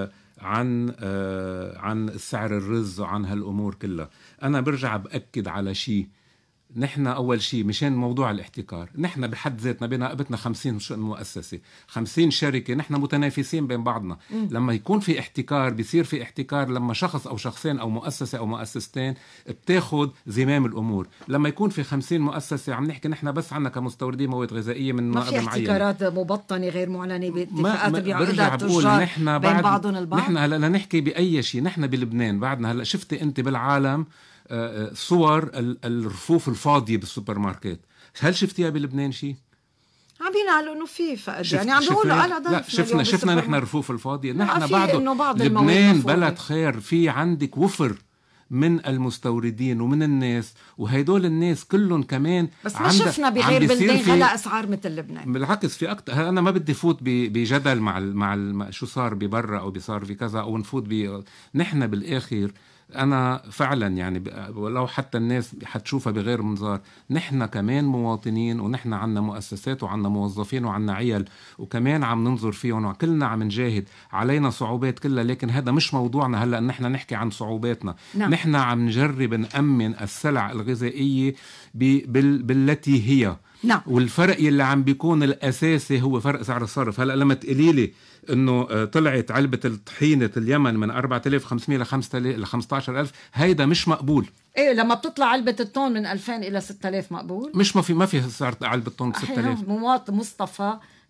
عن سعر الرز وعن هالامور كلها، انا برجع باكد على شيء. نحن أول شيء مشان موضوع الاحتكار، نحن بحد ذاتنا بنقبتنا 50 مؤسسة 50 شركة، نحن متنافسين بين بعضنا. لما يكون في احتكار بيصير في احتكار لما شخص أو شخصين أو مؤسسة أو مؤسستين بتاخد زمام الأمور. لما يكون في 50 مؤسسة عم نحكي نحن بس عنا كمستوردين مواد غذائية من
ما في احتكارات مبطنة غير معلنة باتفاقات بيعقدها التجار بين بعضهم البعض.
نحن هلا نحكي بأي شيء، نحن بلبنان بعدنا هلا شفتي أنت بالعالم صور الرفوف الفاضية بالسوبر ماركت، هل شفتيها بلبنان شيء؟
عم بينقلوا انه في فقد، يعني عم بيقولوا على ضيف.
لا شفنا نحن الرفوف الفاضية. نحن بعد لبنان بلد خير، في عندك وفر من المستوردين ومن الناس، وهيدول الناس كلهم كمان
بس ما شفنا بغير بلدان غلا اسعار مثل لبنان.
بالعكس في اكثر. انا ما بدي فوت بجدل مع شو صار ببرا او بيصار في كذا او نفوت نحن بالاخر أنا فعلا يعني ولو حتى الناس حتشوفها بغير منظار، نحن كمان مواطنين ونحن عنا مؤسسات وعنا موظفين وعنا عيال وكمان عم ننظر فيهم وكلنا عم نجاهد. علينا صعوبات كلها، لكن هذا مش موضوعنا هلأ نحن نحكي عن صعوباتنا. نحن عم نجرب نأمن السلع الغذائية بالتي هي. والفرق اللي عم بيكون الأساسي هو فرق سعر الصرف. هلأ لما تقليلي انه طلعت علبة الطحينة اليمن من 4500 ل 15000، هيدا مش مقبول.
ايه لما بتطلع علبة الطون من 2000 إلى 6000 مقبول؟
مش ما في صار علبة طون ب 6000.
مواطن مصطفى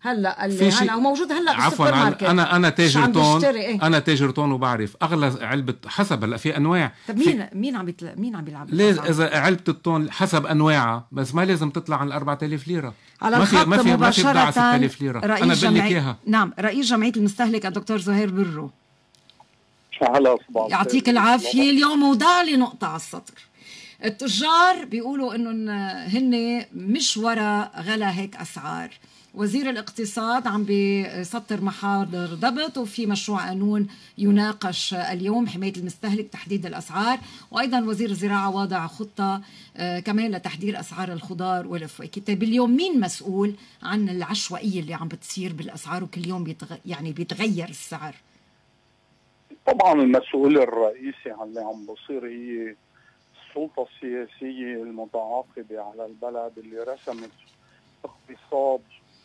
هلا اللي هلا موجود هلا بالسوبر ماركت.
انا تاجر تون. انا تاجر تون وبعرف اغلى علبه حسب هلا في انواع.
طب مين عم بيلعب؟
لازم اذا علبه التون حسب انواعها، بس ما لازم تطلع عن 4000 ليره.
على الخط مباشره
6000 ليره. انا بقول لك اياها.
نعم، رئيس جمعيه المستهلك الدكتور زهير برو.
هلا صباح
يعطيك العافيه. اليوم وضع لي نقطه على السطر. التجار بيقولوا انه هن مش ورا غلا هيك اسعار. وزير الاقتصاد عم بيسطر محاضر ضبط، وفي مشروع قانون يناقش اليوم حماية المستهلك تحديد الأسعار، وأيضا وزير الزراعة وضع خطة كمان لتحديد أسعار الخضار والفواكه. طيب اليوم مين مسؤول عن العشوائية اللي عم بتصير بالأسعار وكل يوم بيتغير السعر؟
طبعا المسؤول الرئيسي عن اللي عم بصير هي السلطة السياسية المتعاقبة على البلد اللي رسمت اقتصاد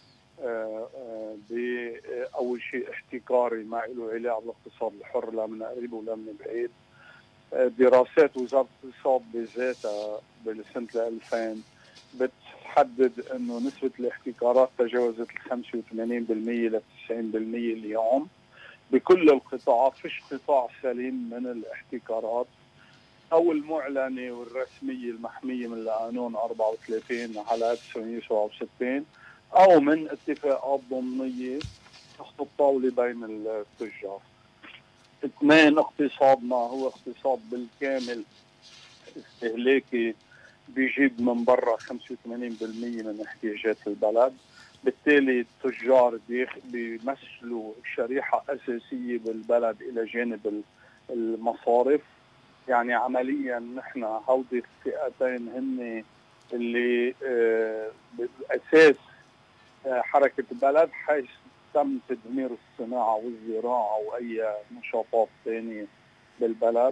بأول شيء احتكاري ما له علاقة بالاقتصاد الحر لا من قريب ولا من بعيد. دراسات وزارة الاقتصاد بذاتها بالسنة 2000 بتحدد انه نسبة الاحتكارات تجاوزت 85% ل 90% اليوم بكل القطاعات. فيش قطاع سليم من الاحتكارات، او المعلنة والرسمية المحمية من القانون 34 على 1967 أو من اتفاقات ضمنية تحت الطاولة بين التجار. اثنين، اقتصادنا هو اقتصاد بالكامل استهلاكي بيجيب من برا 85% من احتياجات البلد، بالتالي التجار بيمثلوا شريحة أساسية بالبلد إلى جانب المصارف. يعني عمليا نحن هودي الفئتين هن اللي بالأساس حركة البلد، حيث تم تدمير الصناعة والزراعة وأي نشاطات ثانية بالبلد.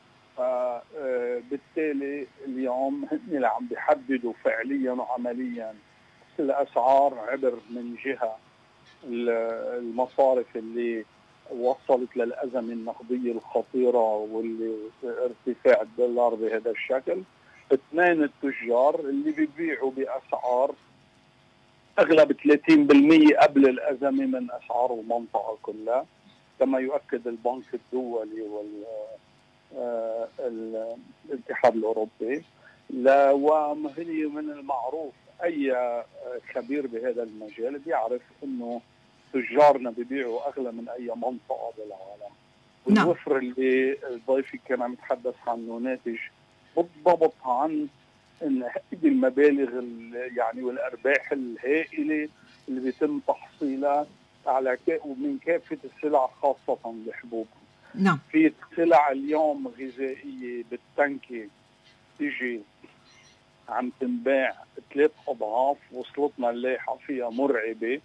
بالتالي اليوم هن اللي عم بيحددوا فعليا وعمليا الأسعار عبر من جهة المصارف اللي وصلت للأزمة النقدية الخطيرة واللي ارتفاع الدولار بهذا الشكل. اثنين، التجار اللي بيبيعوا بأسعار أغلب 30% قبل الأزمة من أسعار المنطقة كلها، كما يؤكد البنك الدولي والاتحاد الأوروبي. وهي من المعروف أي خبير بهذا المجال بيعرف أنه تجارنا بيبيعوا أغلى من أي منطقة بالعالم. والوفر اللي ضيفي كان عم يتحدث عنه ناتج بالضبط عن ان هذه المبالغ يعني والارباح الهائله اللي بيتم تحصيلها على من كافه السلع خاصه الحبوب.
نعم.
في سلع اليوم غذائيه بالتنكه تيجي عم تنباع 3 أضعاف، وصلتنا اللائحه فيها مرعبه.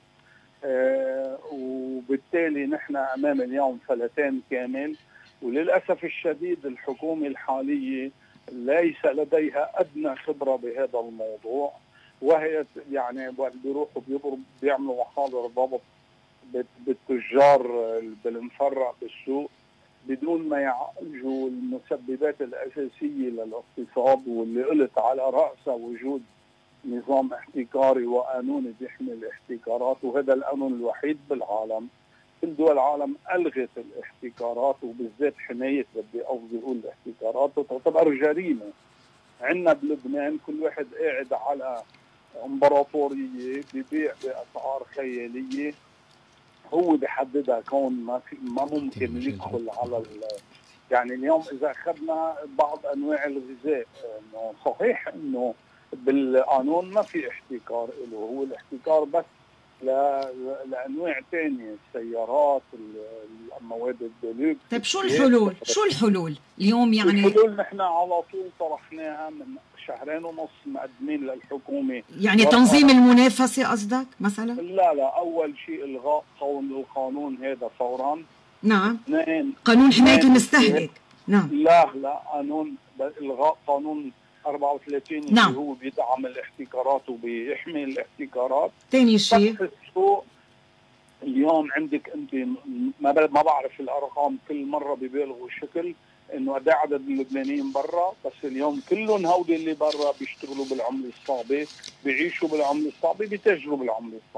وبالتالي نحن امام اليوم فلتان كامل، وللاسف الشديد الحكومه الحاليه ليس لديها ادنى خبره بهذا الموضوع، وهي يعني بيروحوا بيعملوا محاضر ضبط بالتجار بالمفرع بالسوق بدون ما يعالجوا المسببات الاساسيه للاقتصاد، واللي قلت على راسها وجود نظام احتكاري وقانون بيحمي الاحتكارات. وهذا القانون الوحيد بالعالم، كل دول العالم ألغت الاحتكارات، وبالذات حماية قصدي أقول الاحتكارات، وتعتبر جريمة. عندنا بلبنان كل واحد قاعد على امبراطورية بيبيع بأسعار خيالية هو بيحددها، كون ما ممكن يدخل على يعني اليوم إذا أخذنا بعض أنواع الغذاء، إنه صحيح إنه بالقانون ما في احتكار له، هو الاحتكار بس لأنواع تانية، السيارات، المواد الدلوك.
طيب شو الحلول اليوم؟ يعني
الحلول نحن على طول طرحناها من 2.5 شهر مقدمين للحكومة.
يعني تنظيم المنافسة قصدك مثلا؟
لا، أول شيء إلغاء القانون هذا فورا.
نعم.
2
قانون حماية المستهلك. نعم.
لا قانون إلغاء قانون 34
نعم.
اللي هو بيدعم الاحتكارات وبيحمي الاحتكارات.
ثاني شيء
السوق اليوم عندك انت ما بعرف الارقام، كل مره بيبالغوا شكل انه قد عدد اللبنانيين برا، بس اليوم كلهم هودي اللي برا بيشتغلوا بالعمله الصعبه، بيعيشوا بالعمله الصعبه، بيتاجروا بالعمله الصعبه.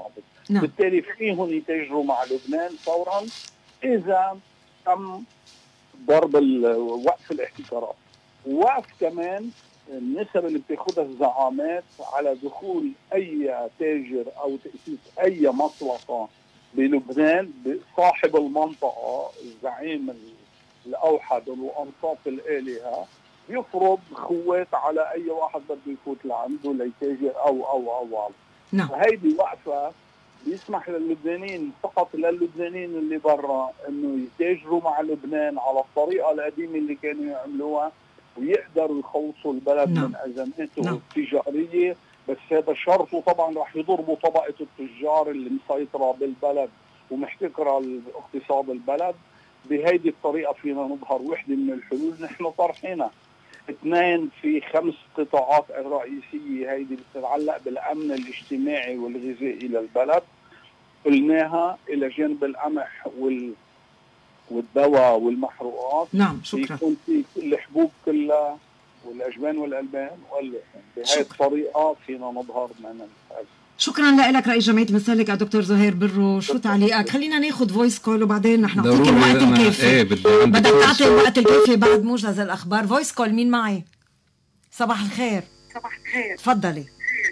نعم.
بالتالي فيهم يتاجروا مع لبنان فورا إذا تم ضرب وقف الاحتكارات. ووقف كمان النسب اللي بتاخدها الزعامات على دخول أي تاجر أو تأسيس أي مطلقة بلبنان. صاحب المنطقة الزعيم الأوحد والأنصاف الآلهة يفرض خوات على أي واحد بده يفوت لعنده ليتاجر أو.
نعم.
فهيدي وقفة بيسمح للبنانيين، فقط للبنانيين اللي برا، انه يتاجروا مع لبنان على الطريقة القديمة اللي كانوا يعملوها ويقدروا يخلصوا البلد
نعم.
من أزماته التجارية. بس هذا شرطه طبعا رح يضربوا طبقة التجار اللي مسيطرة بالبلد ومحتكرة اقتصاد البلد. بهيدي الطريقة فينا نظهر وحدة من الحلول نحن طرحينها. 2 في 5 قطاعات الرئيسية هيدي بتتعلق بالأمن الاجتماعي والغذائي للبلد، قلناها إلى جانب القمح والدواء والمحروقات.
نعم شكرا.
يكون في الحبوب كلها والأجبان والألبان واللحم. بهذه الطريقة فينا نظهر من الأزمة.
شكرا لك رئيس جمعية المسالك الدكتور زهير برو. شو تعليقك؟ خلينا ناخذ فويس كول وبعدين نحن نعطيك الوقت الكافي. بدك تعطي الوقت الكافي بعد موجز الأخبار. فويس كول، مين معي؟ صباح الخير.
صباح الخير.
تفضلي.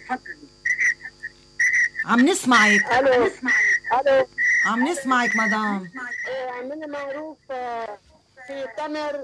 عم نسمعك.
الو.
عم نسمعك مدام.
من معروف في تمر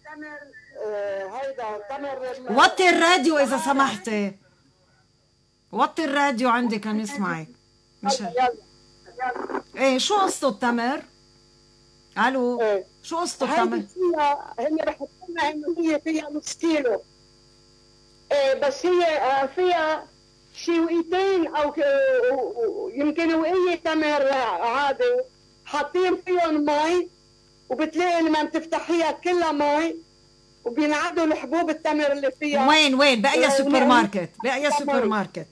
هيدا تمر.
وطي الراديو إذا سمحتي. وطي الراديو عندك نسمعك. مش ايه شو قصته التمر؟ الو. شو قصته التمر؟
هن بحطوا لنا انه هي فيها نص كيلو. بس هي فيها شي وقيتين او يمكن وقية تمر عادي حاطين فيهم مي، وبتلاقي لما بتفتحيها كلها مي وبينعدوا الحبوب التمر اللي فيها.
وين بأي سوبر ماركت؟ بأي سوبر ماركت؟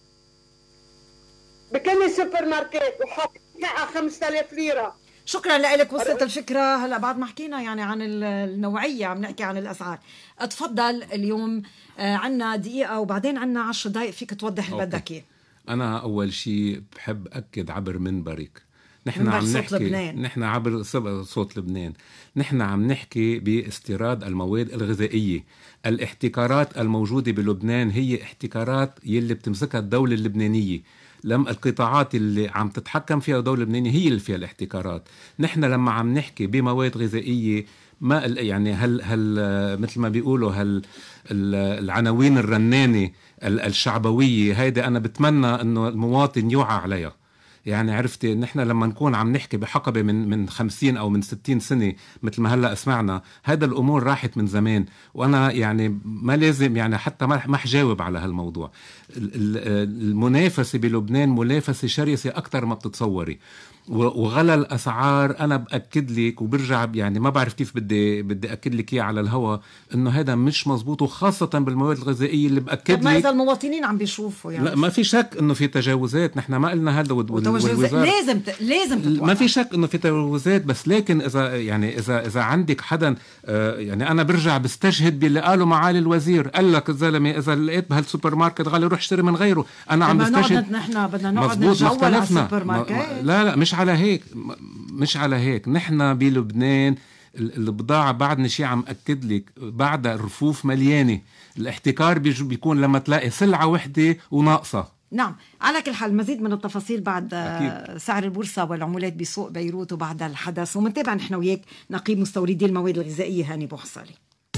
بكل سوبر ماركت، وحاطين 5000 ليرة.
شكرا لك، وصلت الفكرة. هلا بعد ما حكينا يعني عن النوعية عم نحكي عن الأسعار. اتفضل. اليوم عنا دقيقة وبعدين عنا 10 دقائق فيك توضح اللي بدك اياه.
أنا أول شيء بحب أكد عبر منبرك، نحن عم نحكي نحن عبر صوت لبنان، نحن عم نحكي باستيراد المواد الغذائية. الاحتكارات الموجودة بلبنان هي احتكارات يلي بتمسكها الدولة اللبنانية. لما القطاعات اللي عم تتحكم فيها الدولة اللبنانية هي اللي فيها الاحتكارات. نحن لما عم نحكي بمواد غذائية ما يعني هل مثل ما بيقولوا العناوين الرنانة الشعبوية هيدا أنا بتمنى أنه المواطن يوعى عليها. يعني عرفتي نحن لما نكون عم نحكي بحقبة من 50 أو من 60 سنة مثل ما هلأ سمعنا، هذا الأمور راحت من زمان. وأنا يعني ما لازم يعني حتى ما حجاوب على هالموضوع. المنافسة بلبنان منافسة شرسة أكتر ما بتتصوري، وغلى الأسعار. أنا بأكد لك وبرجع يعني ما بعرف كيف بدي أكد لك إياه على الهواء إنه هذا مش مزبوط، وخاصة بالمواد الغذائية اللي بأكد لك.
ما إذا المواطنين عم بيشوفوا يعني.
لا ما في شك إنه في تجاوزات، نحن ما قلنا هذا
لازم تتوقع.
ما في شك إنه في تجاوزات، بس لكن إذا عندك حدا يعني أنا برجع بستشهد باللي قاله معالي الوزير. قال لك الزلمة إذا لقيت بهالسوبر ماركت غالي روح اشتري من غيره. أنا عم بستشهد.
نحن بدنا نقعد نجول على السوبر ماركت.
لا مش على هيك. نحن بلبنان البضاعة بعدنا شيء عم أكد لك بعدها الرفوف مليانة. الاحتكار بيكون لما تلاقي سلعة وحدة وناقصة.
نعم. على كل حال مزيد من التفاصيل بعد سعر البورصة والعملات بسوق بيروت وبعد الحدث، ومنتابع نحن وياك نقيب مستوردي المواد الغذائية هاني بوحصالي.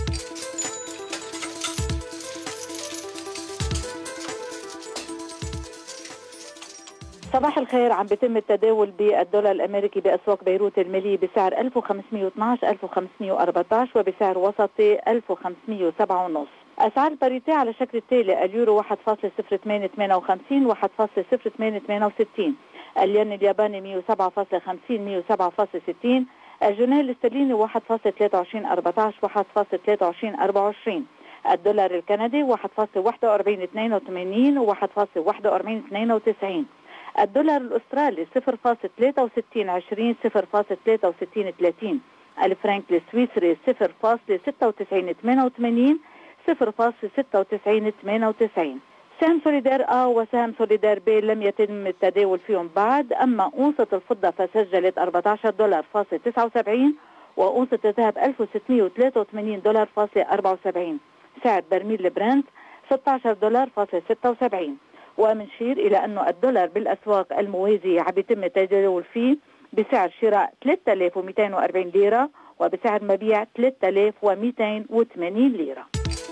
صباح الخير. عم بيتم التداول بالدولار الأمريكي بأسواق بيروت المالية بسعر 1512 1514 وبسعر وسطي 1507.5. أسعار الباريتي على شكل التالي: اليورو 1.0858 1.0868، الين الياباني 107.50 107.60، الجنيه الاسترليني 1.2314 1.2324، الدولار الكندي 1.4182 1.4192، الدولار الأسترالي 0.6320 0.6330، الفرنك السويسري 0.9688 0.9698، سهم سوليدار A وسهم سوليدار B لم يتم التداول فيهم بعد. أما أونصة الفضة فسجلت $14.79 وأونصة الذهب $1683.74. سعر برميل البرنت $16.76. ومنشير إلى أنه الدولار بالأسواق الموازية عم يتم التداول فيه بسعر شراء 3240 ليرة وبسعر مبيع 3280 ليرة.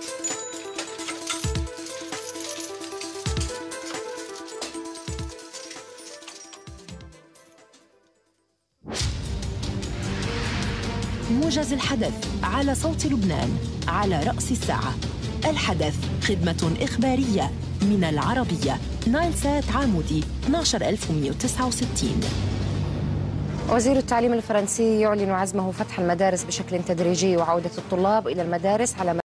موجز الحدث على صوت لبنان على رأس الساعة. الحدث خدمة إخبارية من العربية. نايل سات عامودي 12169.
وزير التعليم الفرنسي يعلن عزمه فتح المدارس بشكل تدريجي وعودة الطلاب إلى المدارس على